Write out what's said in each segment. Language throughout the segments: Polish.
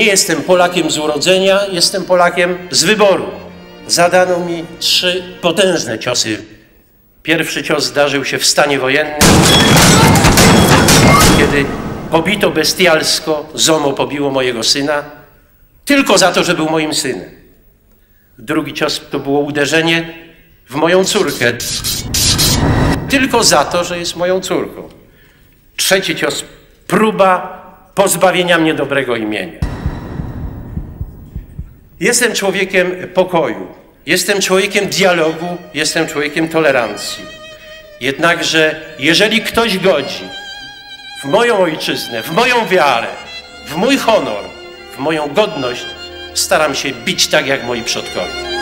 Nie jestem Polakiem z urodzenia, jestem Polakiem z wyboru. Zadano mi 3 potężne ciosy. Pierwszy cios zdarzył się w stanie wojennym, kiedy pobito bestialsko, ZOMO pobiło mojego syna, tylko za to, że był moim synem. Drugi cios to było uderzenie w moją córkę, tylko za to, że jest moją córką. Trzeci cios, próba pozbawienia mnie dobrego imienia. Jestem człowiekiem pokoju, jestem człowiekiem dialogu, jestem człowiekiem tolerancji. Jednakże jeżeli ktoś godzi w moją ojczyznę, w moją wiarę, w mój honor, w moją godność, staram się bić tak jak moi przodkowie.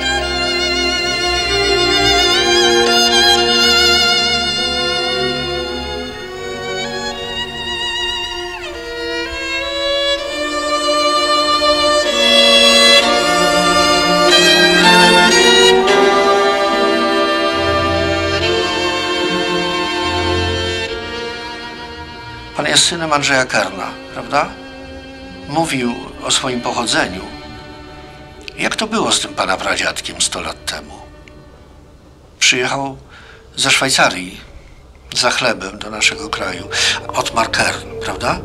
Pan jest synem Andrzeja Kerna, prawda? Mówił o swoim pochodzeniu. Jak to było z tym pana pradziadkiem 100 lat temu? Przyjechał ze Szwajcarii za chlebem do naszego kraju. Ottmar Kern, prawda?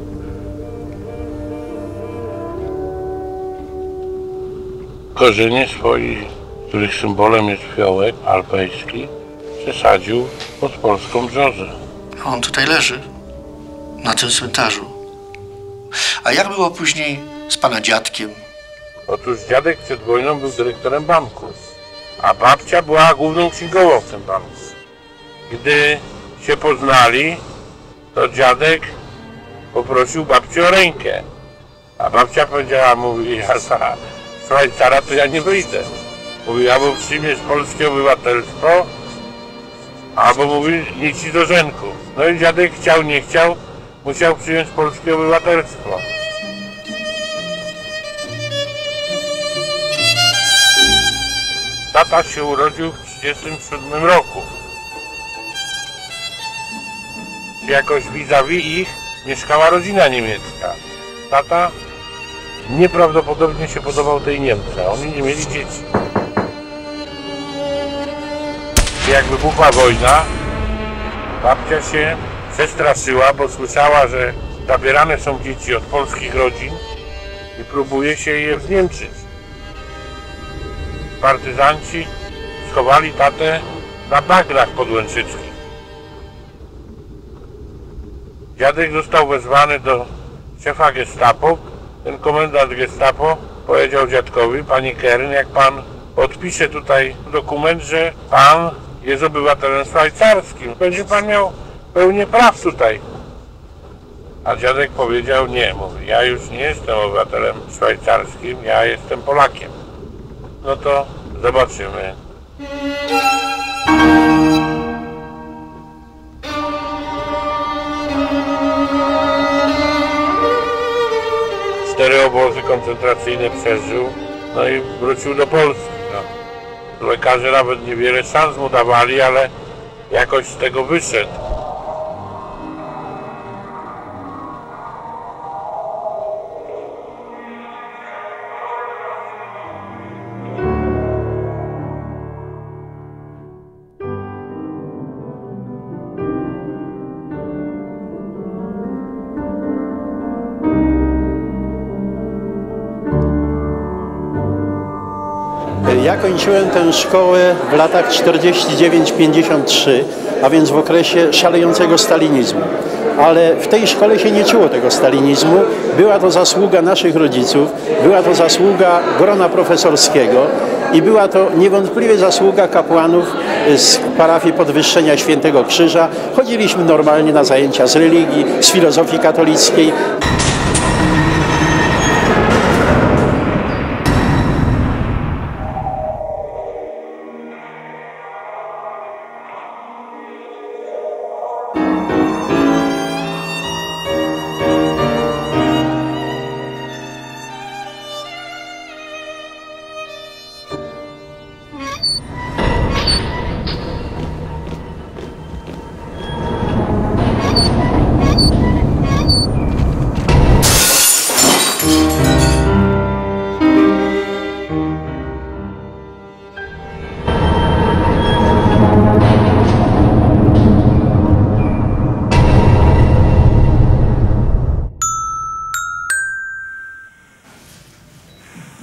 Korzenie swoich, których symbolem jest fiołek alpejski, przesadził pod polską brzozę. On tutaj leży, na tym cmentarzu. A jak było później z pana dziadkiem? Otóż dziadek przed wojną był dyrektorem banku, a babcia była główną księgową w tym banku. Gdy się poznali, to dziadek poprosił babcię o rękę. A babcia powiedziała, mówi, ja za Szwajcara to ja nie wyjdę. Mówi, albo przyjmiesz polskie obywatelstwo, albo mówi, nie ci do rzęku. No i dziadek chciał, nie chciał, musiał przyjąć polskie obywatelstwo. Tata się urodził w 1937 roku. Jakoś vis-a-vis ich mieszkała rodzina niemiecka. Tata nieprawdopodobnie się podobał tej Niemce, a oni nie mieli dzieci. Jak wybuchła wojna, babcia się przestraszyła, bo słyszała, że zabierane są dzieci od polskich rodzin i próbuje się je wzniemczyć. Partyzanci schowali tatę na bagnach pod Łęczyczki. Dziadek został wezwany do szefa gestapo. Ten komendant gestapo powiedział dziadkowi, panie Kern, jak pan podpisze tutaj dokument, że pan jest obywatelem szwajcarskim, będzie pan miał pełnię praw tutaj. A dziadek powiedział, nie, mówi, ja już nie jestem obywatelem szwajcarskim, ja jestem Polakiem. No to zobaczymy. 4 obozy koncentracyjne przeżył, no i wrócił do Polski. No. Lekarze nawet niewiele szans mu dawali, ale jakoś z tego wyszedł. Ja kończyłem tę szkołę w latach 49-53, a więc w okresie szalejącego stalinizmu. Ale w tej szkole się nie czuło tego stalinizmu. Była to zasługa naszych rodziców, była to zasługa grona profesorskiego i była to niewątpliwie zasługa kapłanów z parafii Podwyższenia Świętego Krzyża. Chodziliśmy normalnie na zajęcia z religii, z filozofii katolickiej.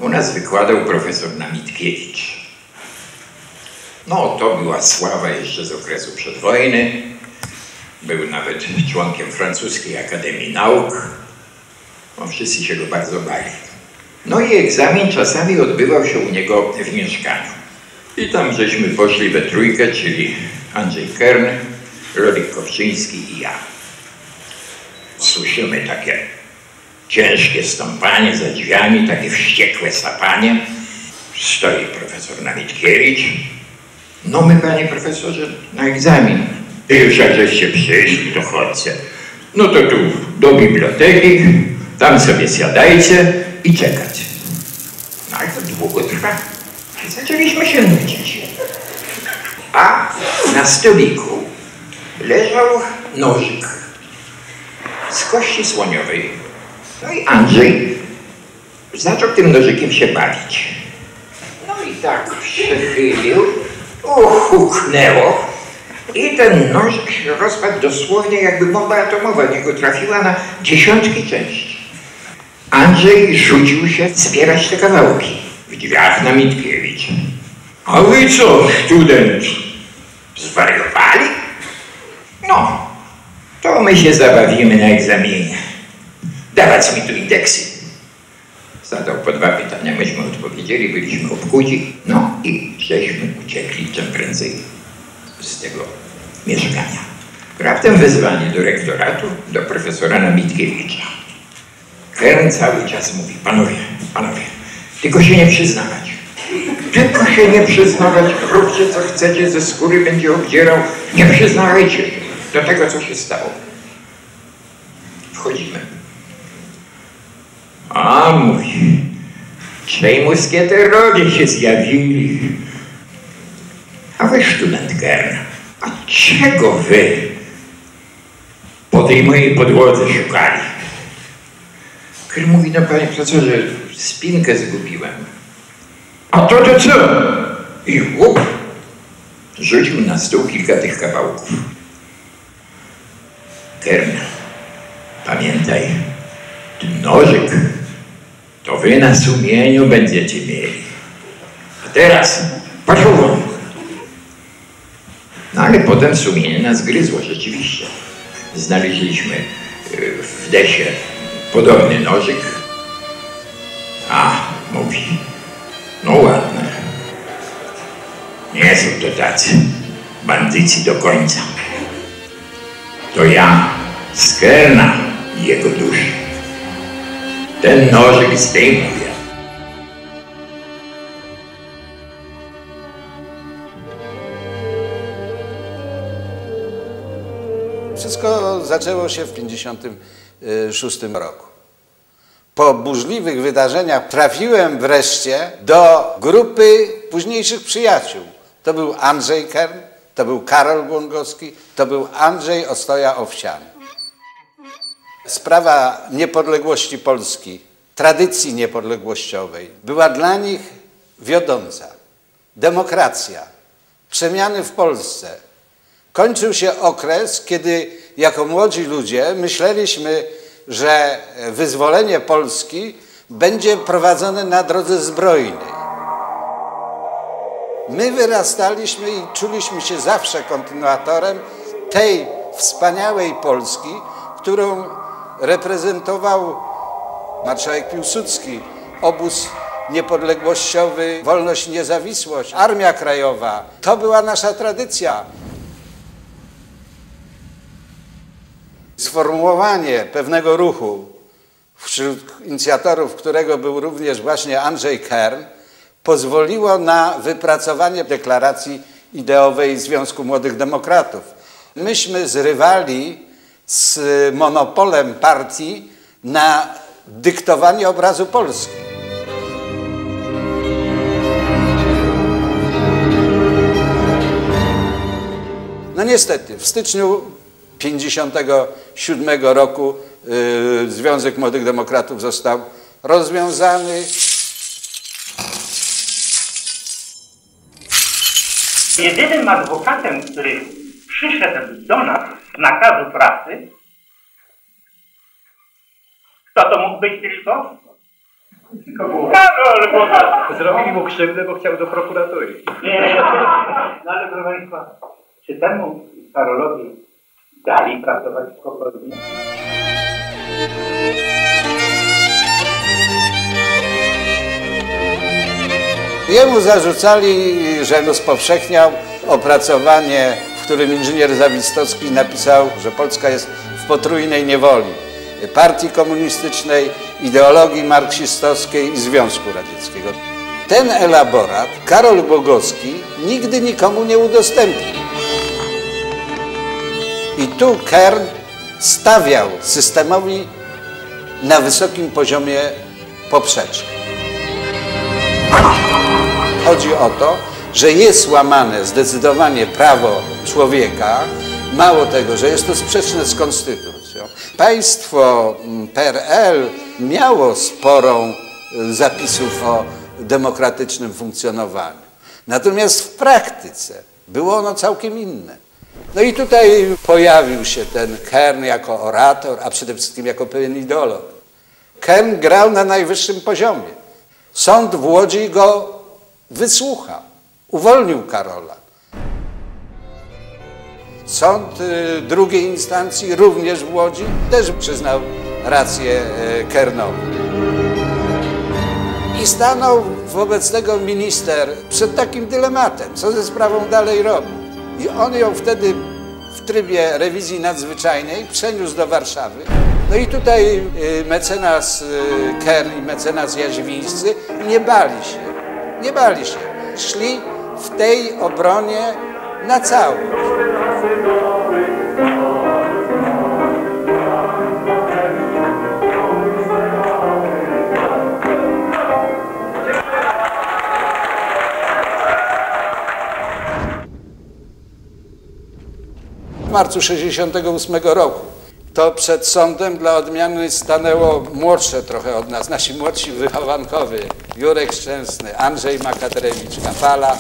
U nas wykładał profesor Namitkiewicz. No, to była sława jeszcze z okresu przedwojny. Był nawet członkiem Francuskiej Akademii Nauk. No, wszyscy się go bardzo bali. No i egzamin czasami odbywał się u niego w mieszkaniu. I tam żeśmy poszli we trójkę, czyli Andrzej Kern, Rodik Kowczyński i ja. Słyszymy takie ciężkie stąpanie za drzwiami, takie wściekłe sapanie. Stoi profesor Namitkiewicz. No my, panie profesorze, na egzamin. I już jak żeście przyszli, to chodźcie. No to tu do biblioteki, tam sobie siadajcie i czekać. No ale to długo trwa. Zaczęliśmy się nudzić. A na stoliku leżał nożyk z kości słoniowej. No i Andrzej zaczął tym nożykiem się bawić. No i tak przechylił, huknęło i ten nożyk się rozpadł dosłownie, jakby bomba atomowa w niego trafiła na dziesiątki części. Andrzej rzucił się zbierać te kawałki. W drzwiach Namitkiewicz. A wy co, student? Zwariowali? No, to my się zabawimy na egzaminie. Dawać mi tu indeksy. Zadał po 2 pytania, myśmy odpowiedzieli, byliśmy obchudzi. No i żeśmy uciekli czym prędzej z tego mieszkania. Raptem wezwanie do rektoratu, do profesora Namitkiewicza. Kern cały czas mówi, panowie, tylko się nie przyznawać. Tylko się nie przyznawać, róbcie co chcecie, ze skóry będzie obdzierał. Nie przyznawajcie się do tego, co się stało. Wchodzimy. A mówi, 3 muskieterowie się zjawili. A wy, student Kern, a czego wy po tej mojej podłodze szukali? Kern mówi, no panie profesorze, spinkę zgubiłem. A to co? I łup, rzucił na stół kilka tych kawałków. Kern, pamiętaj, ten nożyk to wy na sumieniu będziecie mieli. A teraz poszło wam. No ale potem sumienie nas gryzło rzeczywiście. Znaleźliśmy w desie podobny nożyk. A, mówi, no ładne. Nie są to tacy bandyci do końca. To ja z Kerna i jego duszy. Ten nożyk zdejmuję. Wszystko zaczęło się w 1956 roku. Po burzliwych wydarzeniach trafiłem wreszcie do grupy późniejszych przyjaciół. To był Andrzej Kern, to był Karol Głągowski, to był Andrzej Ostoja-Owsian. Sprawa niepodległości Polski, tradycji niepodległościowej była dla nich wiodąca. Demokracja, przemiany w Polsce. Kończył się okres, kiedy jako młodzi ludzie myśleliśmy, że wyzwolenie Polski będzie prowadzone na drodze zbrojnej. My wyrastaliśmy i czuliśmy się zawsze kontynuatorem tej wspaniałej Polski, którą reprezentował marszałek Piłsudski, obóz niepodległościowy, wolność i niezawisłość, Armia Krajowa. To była nasza tradycja. Sformułowanie pewnego ruchu, wśród inicjatorów którego był również właśnie Andrzej Kern, pozwoliło na wypracowanie deklaracji ideowej Związku Młodych Demokratów. Myśmy zrywali z monopolem partii na dyktowanie obrazu Polski. No niestety, w styczniu 1957 roku Związek Młodych Demokratów został rozwiązany. Jedynym adwokatem, który przyszedł do nas z nakazu pracy, kto to mógł być tylko? Tylko głową. Ale bo... Zrobili mu krzywdę, bo chciał do prokuratury. Nie, no ale proszę Państwa, czy temu Karolowi dali pracować spokojnie? Jemu zarzucali, że rozpowszechniał opracowanie, w którym inżynier Zawistowski napisał, że Polska jest w potrójnej niewoli partii komunistycznej, ideologii marksistowskiej i Związku Radzieckiego. Ten elaborat Karol Bogowski nigdy nikomu nie udostępnił. I tu Kern stawiał systemowi na wysokim poziomie poprzeczkę. Chodzi o to, że jest łamane zdecydowanie prawo człowieka, mało tego, że jest to sprzeczne z konstytucją. Państwo PRL miało sporo zapisów o demokratycznym funkcjonowaniu. Natomiast w praktyce było ono całkiem inne. No i tutaj pojawił się ten Kern jako orator, a przede wszystkim jako pewien ideolog. Kern grał na najwyższym poziomie. Sąd w Łodzi go wysłuchał, uwolnił Karola. Sąd drugiej instancji, również w Łodzi, też przyznał rację Kernowi. I stanął wobec tego minister przed takim dylematem, co ze sprawą dalej robi. I on ją wtedy w trybie rewizji nadzwyczajnej przeniósł do Warszawy. No i tutaj mecenas Kern i mecenas Jaźwińscy nie bali się. Szli w tej obronie na całość. W marcu 1968 roku to przed sądem dla odmiany stanęło młodsze trochę od nas, nasi młodsi wychowankowie, Jurek Szczęsny, Andrzej Makaterewicz, Kapala.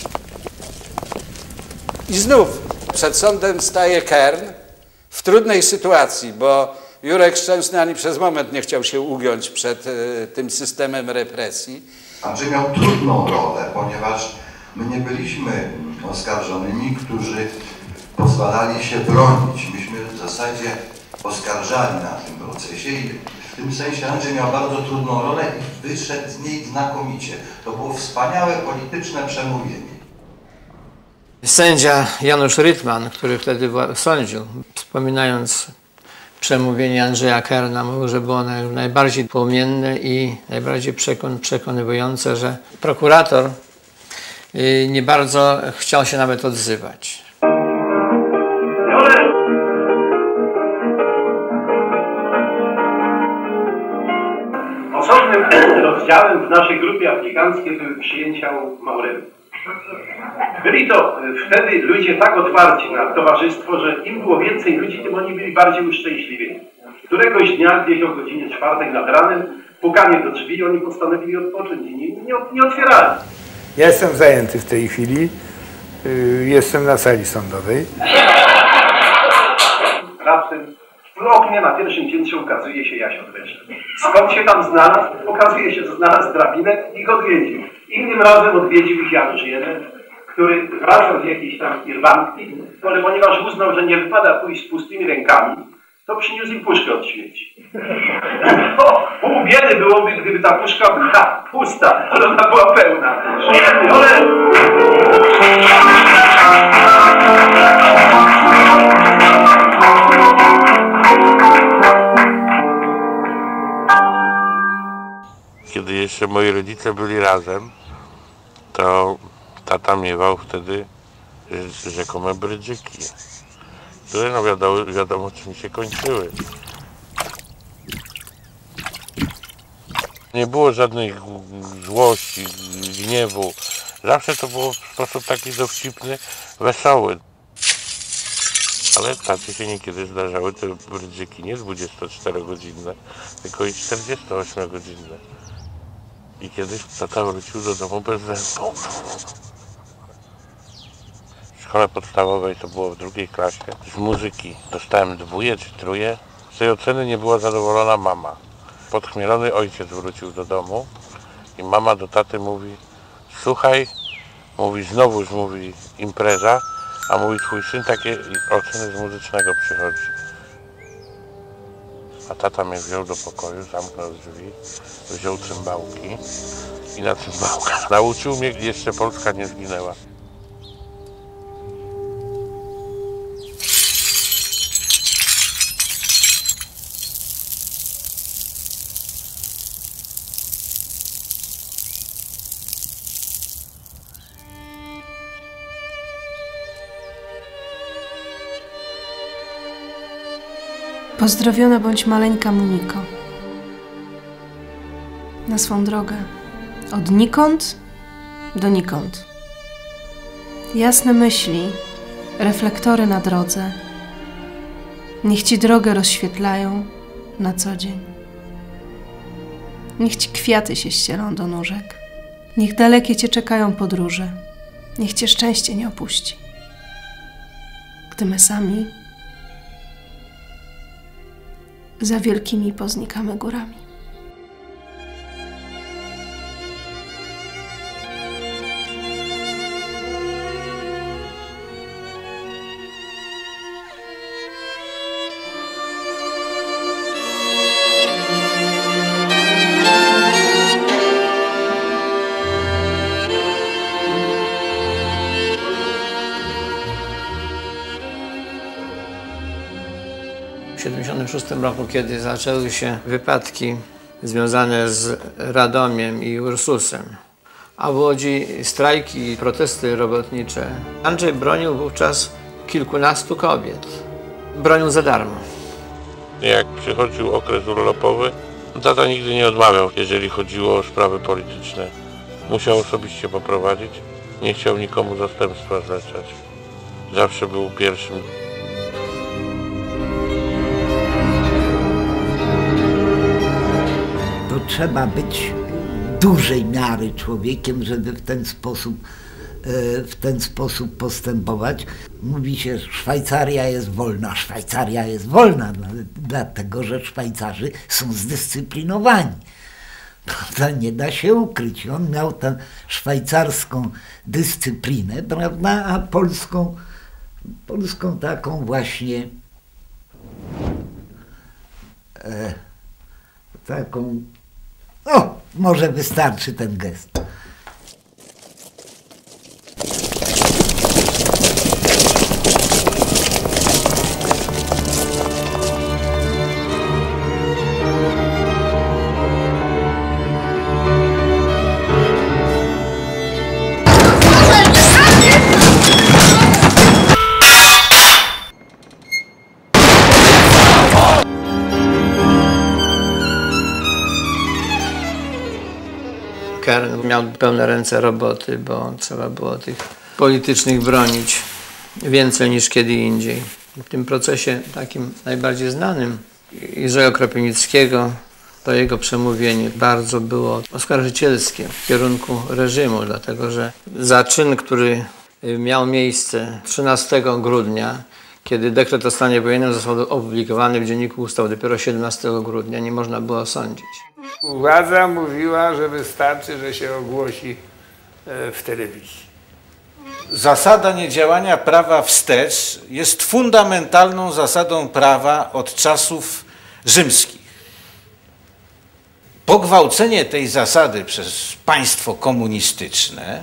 I znów przed sądem staje Kern w trudnej sytuacji, bo Jurek Szczęsny ani przez moment nie chciał się ugiąć przed tym systemem represji. Andrzej miał trudną rolę, ponieważ my nie byliśmy oskarżonymi, którzy pozwalali się bronić. Myśmy w zasadzie oskarżali na tym procesie i w tym sensie Andrzej miał bardzo trudną rolę i wyszedł z niej znakomicie. To było wspaniałe polityczne przemówienie. Sędzia Janusz Rytman, który wtedy sądził, wspominając przemówienie Andrzeja Kerna, mówił, że było najbardziej płomienne i najbardziej przekonywujące, że prokurator nie bardzo chciał się nawet odzywać. Osobnym rozdziałem w naszej grupie aplikanckiej były przyjęcia Maurelu. Byli to wtedy ludzie tak otwarci na towarzystwo, że im było więcej ludzi, tym oni byli bardziej uszczęśliwieni. Któregoś dnia, gdzieś o godzinie 4 nad ranem, pukanie do drzwi, oni postanowili odpocząć i nie otwierali. Ja jestem zajęty w tej chwili, jestem na sali sądowej. Raptem w oknie na pierwszym piętrze ukazuje się Jasio Dreszcz. Skąd się tam znalazł? Okazuje się, że znalazł drabinę i go odwiedził. Innym razem odwiedził ich Janusz jeden, który wracał z jakiejś tam Irlandii, ale ponieważ uznał, że nie wypada pójść z pustymi rękami, to przyniósł im puszkę od śmieci. Pół biedy byłoby, gdyby ta puszka była pusta, ale ona była pełna. Kiedy jeszcze moi rodzice byli razem, to tata miewał wtedy rzekome brydżyki, które no wiadomo czym się kończyły. Nie było żadnej złości, gniewu. Zawsze to było w sposób taki dowcipny, wesoły. Ale tacy się niekiedy zdarzały te brydżyki nie 24-godzinne, tylko i 48-godzinne. I kiedyś tata wrócił do domu bez zębów. W szkole podstawowej, to było w 2. klasie, z muzyki dostałem 2 czy 3. Z tej oceny nie była zadowolona mama. podchmielony ojciec wrócił do domu i mama do taty mówi: słuchaj, mówi, znowuż mówi impreza, a mówi, twój syn takie oceny z muzycznego przychodzi. A tata mnie wziął do pokoju, zamknął drzwi, wziął cymbałki i na cymbałkach nauczył mnie, jeszcze Polska nie zginęła. Pozdrowiona bądź maleńka Moniko. Na swą drogę. Od nikąd do nikąd. Jasne myśli, reflektory na drodze. Niech ci drogę rozświetlają na co dzień. Niech ci kwiaty się ścielą do nóżek. Niech dalekie cię czekają podróże. Niech cię szczęście nie opuści. Gdy my sami za wielkimi poznikamy górami. W 1976 roku, kiedy zaczęły się wypadki związane z Radomiem i Ursusem, a w Łodzi strajki i protesty robotnicze, Andrzej bronił wówczas kilkunastu kobiet. Bronił za darmo. Jak przychodził okres urlopowy, tata nigdy nie odmawiał, jeżeli chodziło o sprawy polityczne. Musiał osobiście poprowadzić, nie chciał nikomu zastępstwa zlecać. Zawsze był pierwszym. Trzeba być dużej miary człowiekiem, żeby w ten sposób postępować. Mówi się, że Szwajcaria jest wolna. Szwajcaria jest wolna, dlatego że Szwajcarzy są zdyscyplinowani. Prawda? Nie da się ukryć. On miał tę szwajcarską dyscyplinę, prawda? A polską taką właśnie taką. O, może wystarczy ten gest. Kern miał pełne ręce roboty, bo trzeba było tych politycznych bronić więcej niż kiedy indziej. W tym procesie takim najbardziej znanym Jerzego Kropiwnickiego to jego przemówienie bardzo było oskarżycielskie w kierunku reżimu, dlatego że za czyn, który miał miejsce 13 grudnia, kiedy dekret o stanie wojennym został opublikowany w Dzienniku Ustaw dopiero 17 grudnia, nie można było osądzić. Władza mówiła, że wystarczy, że się ogłosi w telewizji. Zasada niedziałania prawa wstecz jest fundamentalną zasadą prawa od czasów rzymskich. Pogwałcenie tej zasady przez państwo komunistyczne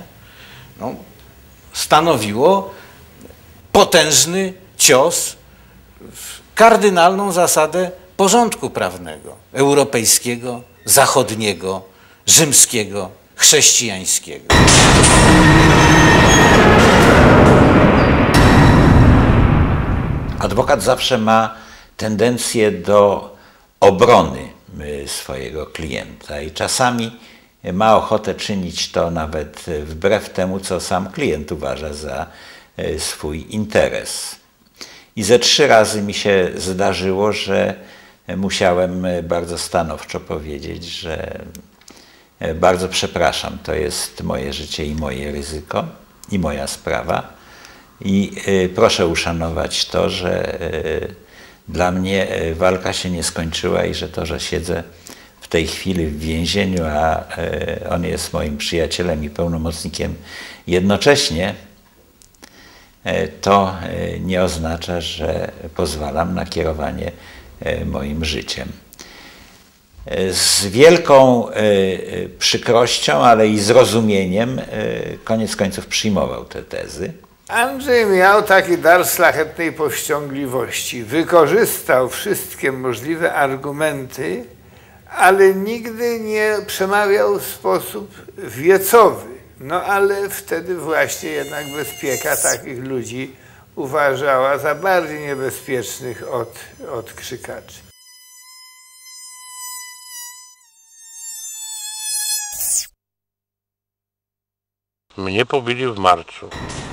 stanowiło potężny cios w kardynalną zasadę porządku prawnego, europejskiego, zachodniego, rzymskiego, chrześcijańskiego. Adwokat zawsze ma tendencję do obrony swojego klienta i czasami ma ochotę czynić to nawet wbrew temu, co sam klient uważa za swój interes. I ze 3 razy mi się zdarzyło, że musiałem bardzo stanowczo powiedzieć, że bardzo przepraszam, to jest moje życie i moje ryzyko i moja sprawa i proszę uszanować to, że dla mnie walka się nie skończyła i że to, że siedzę w tej chwili w więzieniu, a on jest moim przyjacielem i pełnomocnikiem jednocześnie, to nie oznacza, że pozwalam na kierowanie moim życiem. Z wielką przykrością, ale i zrozumieniem koniec końców przyjmował te tezy. Andrzej miał taki dar szlachetnej powściągliwości. Wykorzystał wszystkie możliwe argumenty, ale nigdy nie przemawiał w sposób wiecowy. No ale wtedy właśnie jednak bezpieka takich ludzi uważała za bardziej niebezpiecznych od krzykaczy. Mnie pobili w marcu.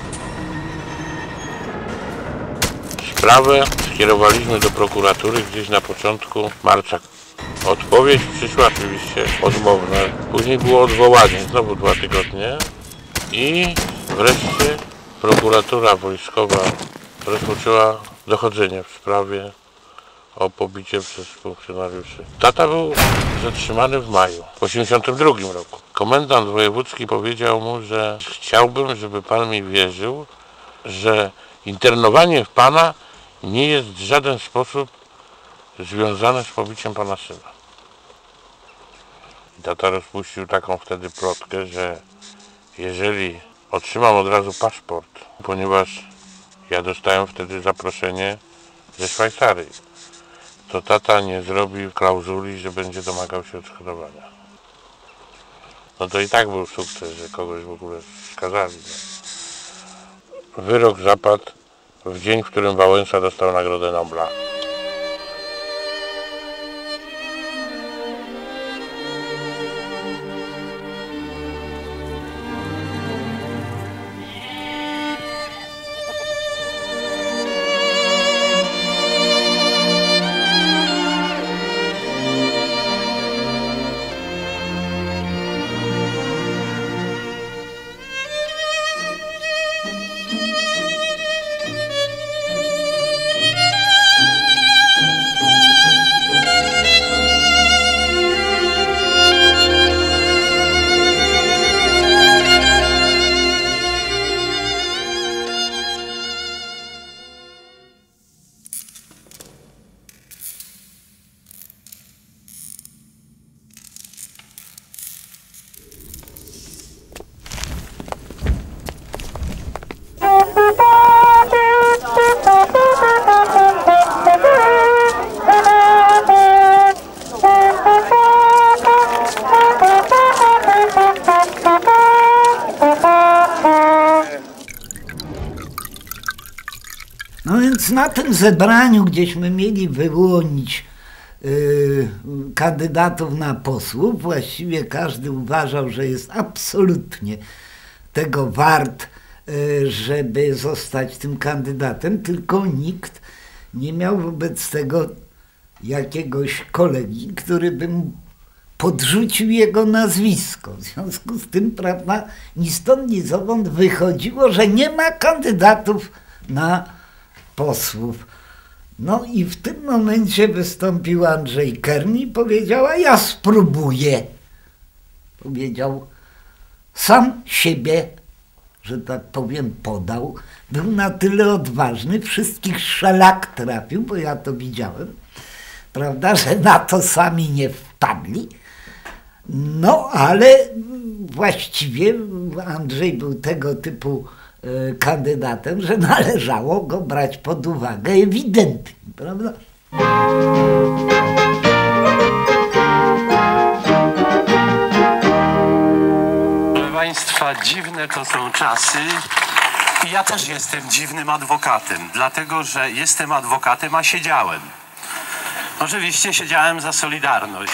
Sprawę skierowaliśmy do prokuratury gdzieś na początku marca. Odpowiedź przyszła oczywiście odmowna. Później było odwołanie, znowu 2 tygodnie. I wreszcie prokuratura wojskowa rozpoczęła dochodzenie w sprawie o pobicie przez funkcjonariuszy. Tata był zatrzymany w maju, w 1982 roku. Komendant wojewódzki powiedział mu, że chciałbym, żeby pan mi wierzył, że internowanie w pana nie jest w żaden sposób związane z pobiciem pana syna. Tata rozpuścił taką wtedy plotkę, że jeżeli otrzymam od razu paszport, ponieważ ja dostałem wtedy zaproszenie ze Szwajcarii, to tata nie zrobił klauzuli, że będzie domagał się odszkodowania. No to i tak był sukces, że kogoś w ogóle skazali. Wyrok zapadł w dzień, w którym Wałęsa dostał Nagrodę Nobla. No więc na tym zebraniu, gdzieśmy mieli wyłonić kandydatów na posłów, właściwie każdy uważał, że jest absolutnie tego wart, żeby zostać tym kandydatem, tylko nikt nie miał wobec tego jakiegoś kolegi, który by mu podrzucił jego nazwisko. W związku z tym, prawda, ni stąd, ni zowąd wychodziło, że nie ma kandydatów na posłów. No i w tym momencie wystąpił Andrzej Kern i powiedział, a ja spróbuję. Powiedział, sam siebie, że tak powiem, podał. Był na tyle odważny, wszystkich szlak trafił, bo ja to widziałem, prawda, że na to sami nie wpadli. No ale właściwie Andrzej był tego typu kandydatem, że należało go brać pod uwagę ewidentnie, prawda? Proszę Państwa, dziwne to są czasy i ja też jestem dziwnym adwokatem, dlatego że jestem adwokatem, a siedziałem. Oczywiście siedziałem za Solidarność.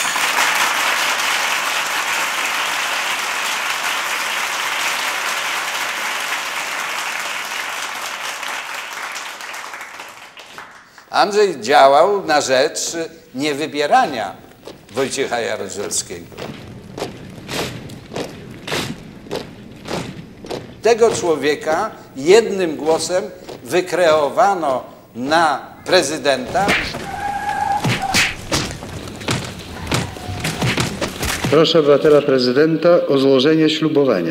Andrzej działał na rzecz niewybierania Wojciecha Jaruzelskiego. Tego człowieka jednym głosem wykreowano na prezydenta. Proszę obywatela prezydenta o złożenie ślubowania.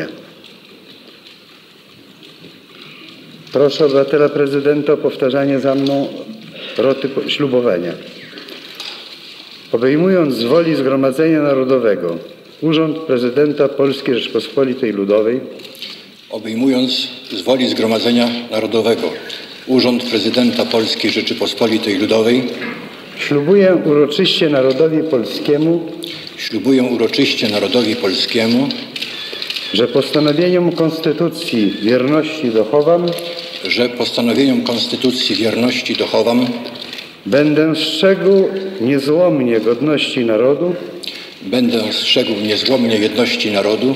Proszę obywatela prezydenta o powtarzanie za mną roty ślubowania. Obejmując z woli Zgromadzenia Narodowego Urząd Prezydenta Polskiej Rzeczpospolitej Ludowej, obejmując z woli Zgromadzenia Narodowego Urząd Prezydenta Polskiej Rzeczypospolitej Ludowej, ślubuję uroczyście narodowi polskiemu, że postanowieniom Konstytucji wierności dochowam, będę strzegł niezłomnie godności narodu, będę strzegł niezłomnie godności narodu,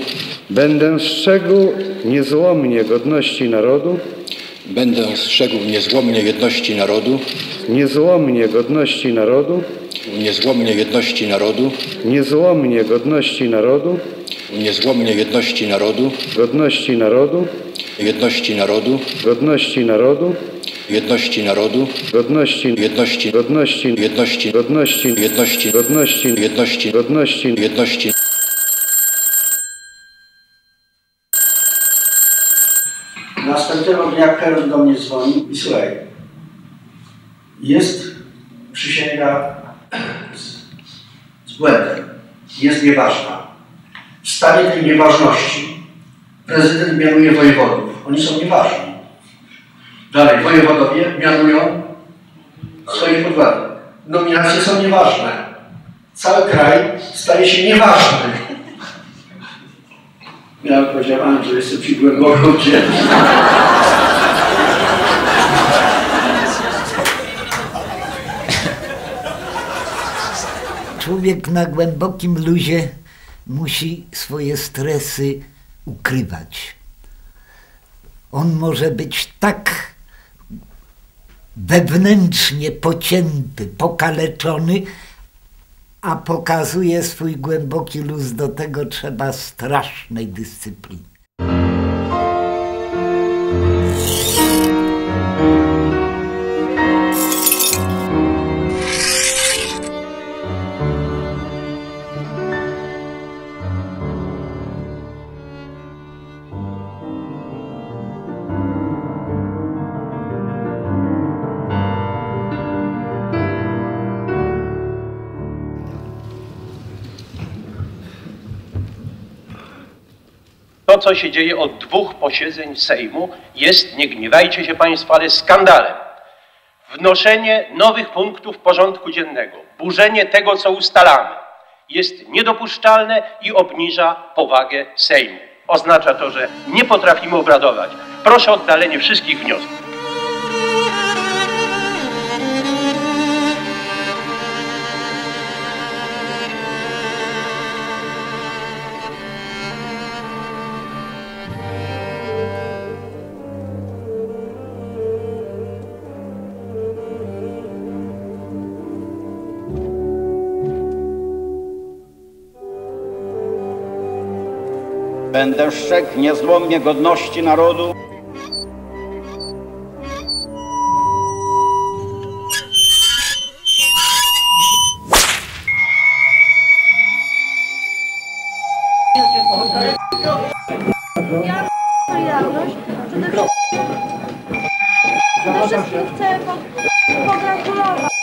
jedności. Następnego dnia Kern do mnie dzwoni i słuchaj, jest przysięga z błędem, jest nieważna. W stanie tej nieważności prezydent mianuje wojewodów. Oni są nieważni. Dalej, wojewodowie mianują swoich podwładnych. Nominacje są nieważne. Cały kraj staje się nieważny. Ja powiedziałem, że jestem ci głęboko wdzięczny. Człowiek na głębokim luzie musi swoje stresy ukrywać. On może być tak wewnętrznie pocięty, pokaleczony, a pokazuje swój głęboki luz. Do tego trzeba strasznej dyscypliny. To, co się dzieje od 2 posiedzeń Sejmu, jest, nie gniewajcie się Państwo, ale skandalem. Wnoszenie nowych punktów porządku dziennego, burzenie tego, co ustalamy, jest niedopuszczalne i obniża powagę Sejmu. Oznacza to, że nie potrafimy obradować. Proszę o oddalenie wszystkich wniosków. Będę strzegł niezłomnie godności narodu. Przede wszystkim chcę pogratulować.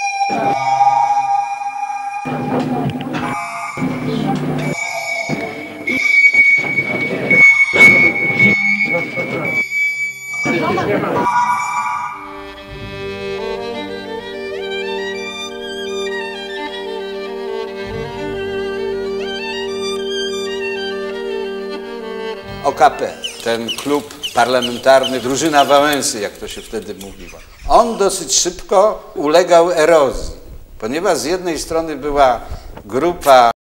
OKP, ten klub parlamentarny, drużyna Wałęsy, jak to się wtedy mówiło. On dosyć szybko ulegał erozji, ponieważ z jednej strony była grupa